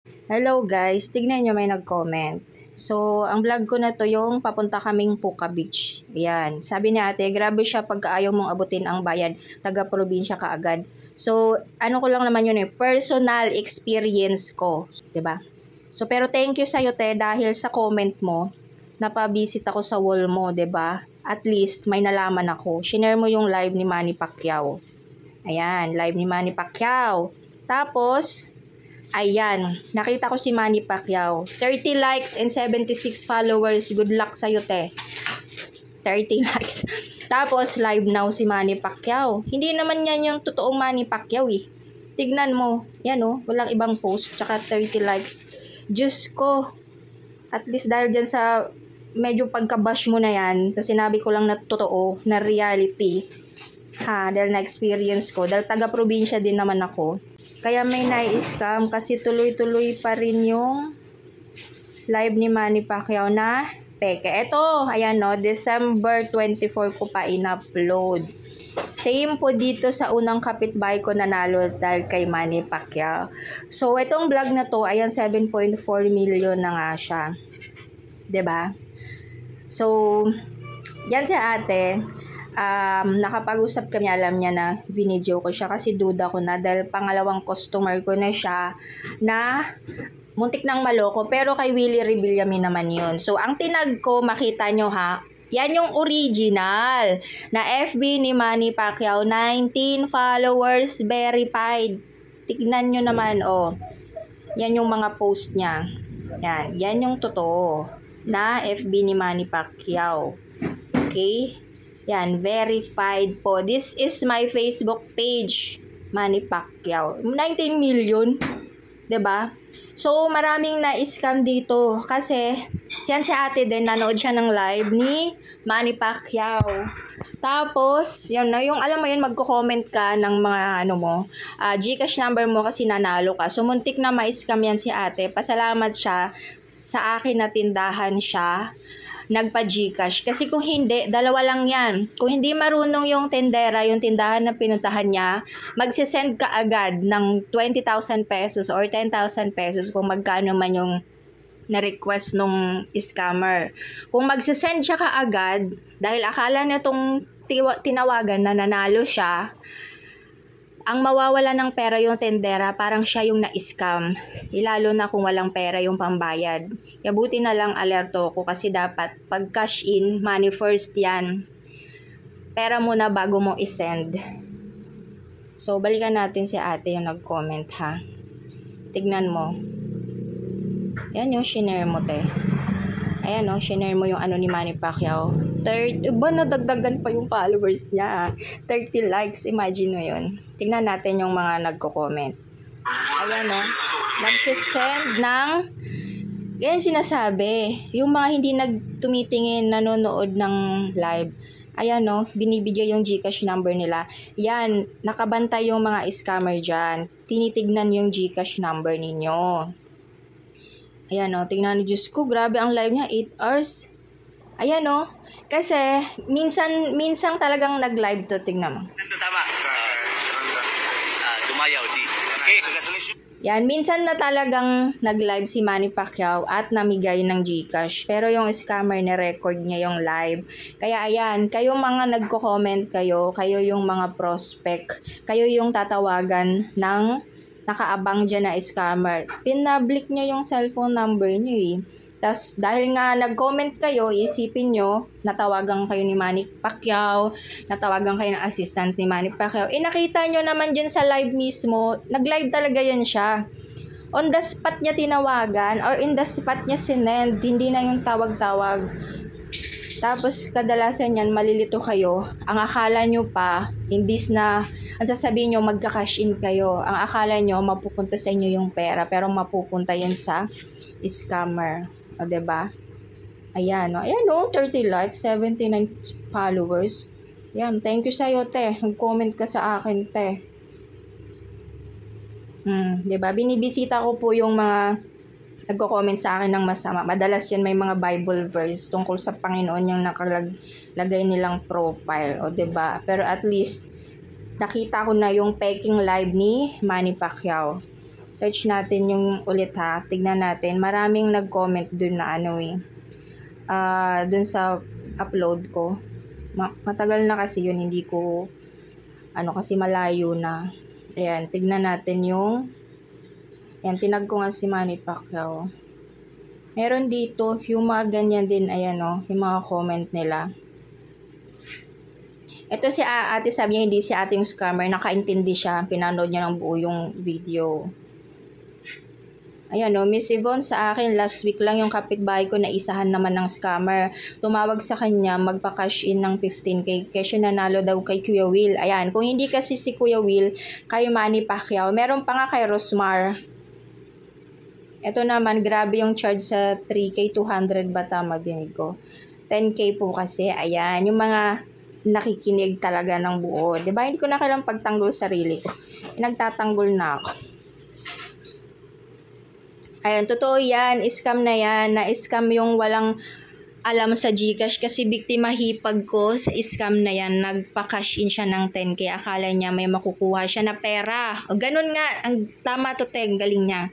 Hello guys, tignan nyo may nag-comment. So, ang vlog ko na to yung papunta kaming Puka Beach. Ayan, sabi ni ate, grabe siya pagka ayaw mong abutin ang bayad, taga-probinsya ka agad. So, ano ko lang naman yun personal experience ko. 'Di ba? So, pero thank you sa'yo te, dahil sa comment mo, napabisit ako sa wall mo, 'di ba? At least, may nalaman ako. Shinare mo yung live ni Manny Pacquiao. Ayan, live ni Manny Pacquiao. Tapos, ayan, nakita ko si Manny Pacquiao. 30 likes and 76 followers. Good luck sa'yo, te. 30 likes. Tapos, live now si Manny Pacquiao. Hindi naman yan yung totoong Manny Pacquiao eh. Tignan mo. Yan oh, walang ibang post. Tsaka 30 likes. Diyos ko. At least dahil dyan sa medyo pagkabash mo na yan, sa sinabi ko lang na totoo, na reality. Ha, dahil na-experience ko. Dahil taga-probinsya din naman ako. Kaya may nai-scam kasi tuloy-tuloy pa rin yung live ni Manny Pacquiao na peke. Ito, ayan no, December 24 ko pa in-upload. Same po dito sa unang kapitbahay ko nanalo dahil kay Manny Pacquiao. So, itong vlog na to, ayan 7.4 million na nga siya. 'Di ba? So, yan si ate. Nakapag-usap kami, alam niya na binidyo ko siya kasi duda ko na dahil pangalawang customer ko na siya na muntik nang maloko, pero kay Willie Rebillame naman yun. So, ang tinag ko, makita nyo ha, yan yung original na FB ni Manny Pacquiao, 19 followers verified. Tignan nyo naman, oh. Yan yung mga post niya. Yan yung totoo na FB ni Manny Pacquiao. Okay? Yan, verified po. This is my Facebook page, Manny Pacquiao. 19 million, 'di ba? So, maraming na-scam dito kasi siyan si ate din, nanood siya ng live ni Manny Pacquiao. Tapos, yun na, yung alam mo yun, magko-comment ka ng mga ano mo, GCash number mo kasi nanalo ka. So, muntik na ma-scam yan si ate. Pasalamat siya sa akin na tindahan siya nagpa-GCash. Kasi kung hindi, dalawa lang yan. Kung hindi marunong yung tendera, yung tindahan na pinuntahan niya, magsisend ka agad ng 20,000 pesos or 10,000 pesos kung magkano man yung na-request nung scammer. Kung magsisend siya kaagad, dahil akala niya tong tinawagan na nanalo siya, ang mawawala ng pera yung tendera, parang siya yung na-scam. Lalo na kung walang pera yung pambayad. Kaya buti na lang alerto ko kasi dapat pag cash in, money first yan. Pera muna bago mo isend. So, balikan natin si ate yung nag-comment ha. Tignan mo. Yan yung shinare mo te. Ayan o, shinare mo yung ano ni Manny Pacquiao. 30, ba nadagdagan pa yung followers niya. 30 likes, imagine mo yun. Tignan natin yung mga nagko-comment. Ayan o, nagsisend ng, yan sinasabi, yung mga hindi nagtumitingin, nanonood ng live. Ayan o, binibigay yung GCash number nila. Yan, nakabantay yung mga scammer dyan. Tinitignan yung GCash number ninyo. Ayan o, tingnan niyo, Diyos ko, grabe ang live niya, 8 hours. Ayan o, kasi minsan talagang nag-live to, tingnan mo. Tama. Dumayaw di. Okay, congratulations. Yan, minsan na talagang nag-live si Manny Pacquiao at namigay ng GCash. Pero yung scammer ni-record niya yung live. Kaya ayan, kayong mga nagko-comment kayo yung mga prospect, kayo yung tatawagan ng nakaabang dyan na scammer. Pinablik nyo yung cellphone number nyo eh. Tapos, dahil nga nag-comment kayo, isipin nyo, natawagan kayo ni Manny Pacquiao, natawagan kayo ng assistant ni Manny Pacquiao. Nakita nyo naman dyan sa live mismo, nag-live talaga yan siya. On the spot niya tinawagan, or in the spot niya sinend, hindi na yung tawag-tawag. Tapos, kadalasan yan, malilito kayo. Ang akala nyo pa, imbis na, ang sasabihin nyo, magka-cash in kayo. Ang akala nyo, mapupunta sa inyo yung pera, pero mapupunta yan sa scammer. O, diba? Ayan, o. Ayan, o. 30 likes, 79 followers. Ayan, thank you sa'yo, te. Nag-comment ka sa akin, te. Diba? Binibisita ko po yung mga nagko-comment sa akin ng masama. Madalas yan may mga Bible verse tungkol sa Panginoon yung nakalagay nilang profile. O, diba? Pero at least, nakita ko na yung peking live ni Manny Pacquiao. Search natin yung ulit ha. Tignan natin. Maraming nag-comment dun na ano dun sa upload ko. Matagal na kasi yun. Hindi ko, kasi malayo na. Ayan, tignan natin yung, ayan, tinag ko nga si Manny Pacquiao. Meron dito, yung mga ganyan din, ayan yung mga comment nila. Ito si ate, sabi niya hindi si ate yung scammer, nakaintindi siya, pinanood niya ng buo yung video. Ayan Miss Yvonne, sa akin last week lang yung kapitbahay ko na isahan naman ng scammer. Tumawag sa kanya, magpa-cash in ng 15k kasi nanalo daw kay Kuya Will. Ayan, kung hindi kasi si Kuya Will, kay Manny Pacquiao. Meron pa nga kay Rosmar. Ito naman, grabe yung charge sa 3k, 200 ba tama dinig ko? 10k po kasi, ayan, yung mga nakikinig talaga ng buo. Diba? Hindi ko na kailang pagtanggol sarili ko. Nagtatanggol na ako. Ayan, totoo yan. Scam na yan. Na-scam yung walang alam sa GCash kasi biktima hipag ko sa scam na yan. Nagpa-cash in siya ng 10k. Akala niya may makukuha siya na pera. O, ganun nga. Ang tama to, Teng. Galing niya.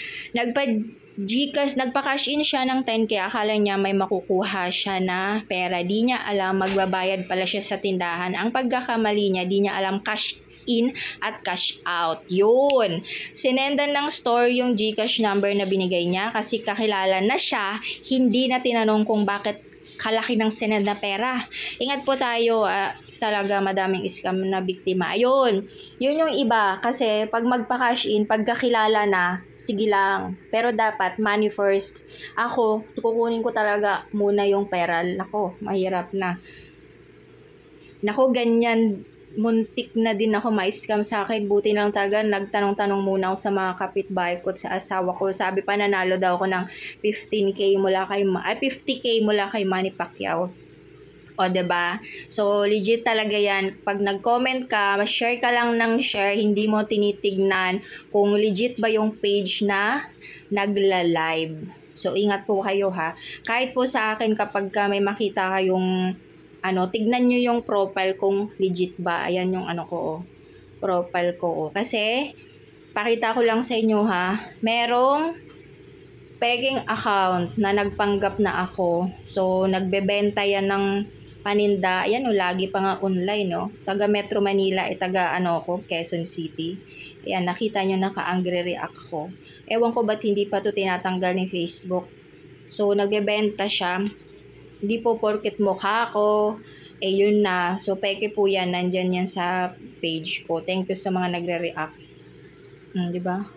Nagpa-cash in siya ng 10k, akala niya may makukuha siya na pera. Di niya alam, magbabayad pala siya sa tindahan. Ang pagkakamali niya, di niya alam cash in at cash out. Yun. Sinendan ng store yung GCash number na binigay niya kasi kakilala na siya, hindi na tinanong kung bakit kalaki ng sinend na pera. Ingat po tayo, talaga madaming scam na biktima. Ayun, yun yung iba kasi pag magpa-cash in, pagkakilala na, sige lang. Pero dapat money first. Ako, kukunin ko talaga muna yung pera. Nako, mahirap na. Nako, ganyan. Muntik na din ako ma-scam sa akin. Buti lang talaga nagtanong-tanong muna ako sa mga kapitbahay ko at sa asawa ko. Sabi pa nanalo daw ako ng 50k mula kay Manny Pacquiao. O, diba? So, legit talaga yan. Pag nag-comment ka, share ka lang ng share, hindi mo tinitignan kung legit ba yung page na nagla-live. So, ingat po kayo ha. Kahit po sa akin kapag may makita kayong tignan nyo yung profile kung legit ba. Ayan yung profile ko. Kasi, pakita ko lang sa inyo ha, merong pegging account na nagpanggap na ako. So, nagbebenta yan ng paninda. Ayan lagi pa nga online Taga Metro Manila, taga Quezon City. Ayan, nakita nyo naka-angry react ko. Ewan ko ba't hindi pa to tinatanggal ni Facebook. So, nagbebenta siya. Hindi po porket mukha ko, yun na. So, peke po yan. Nandyan yan sa page ko. Thank you sa mga nagre-react. Diba?